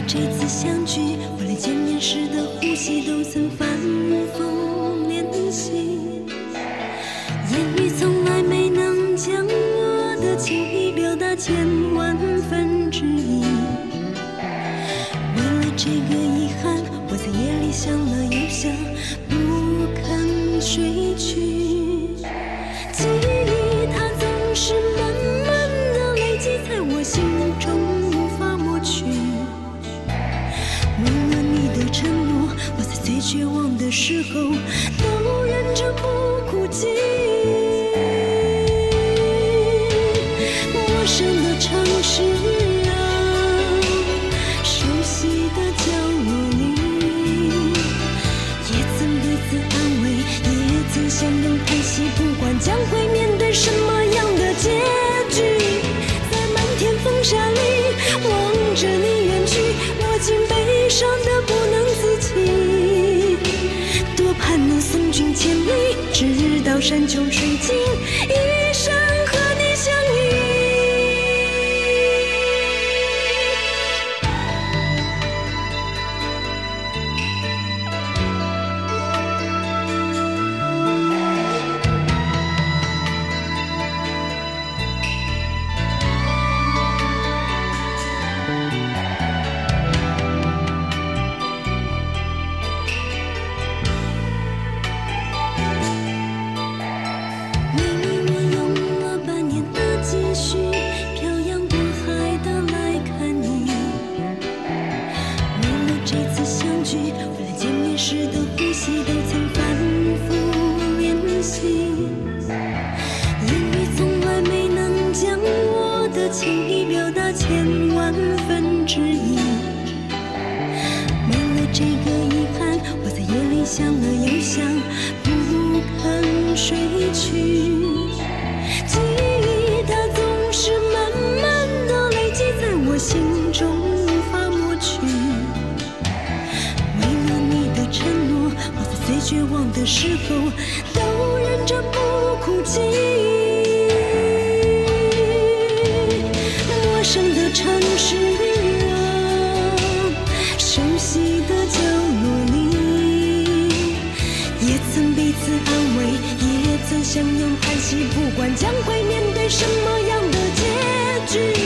这次相聚，为了见面时的呼吸都曾反复练习，言语从来没能将我的情意表达千万分之一。为了这个遗憾，我在夜里想了又想，不肯睡去。记忆它总是慢慢的累积在我心中，无法抹去。为了你的承诺，我在最绝望的时候都忍着不哭泣。陌生的城市啊，熟悉的角落里，也曾彼此安慰，也曾相拥叹息，不管将会面对什么样的结局。在漫天风沙里望着你远去，我竟悲伤得不能自己。多盼能送君千里，直到山穷水尽，一生和你相依。情意表达千万分之一。为了这个遗憾，我在夜里想了又想，不肯睡去。记忆它总是慢慢的累积在我心中，无法抹去。为了你的承诺，我在最绝望的时候都忍着不哭泣。陌生的城市啊，熟悉的角落里，也曾彼此安慰，也曾相拥叹息，不管将会面对什么样的结局。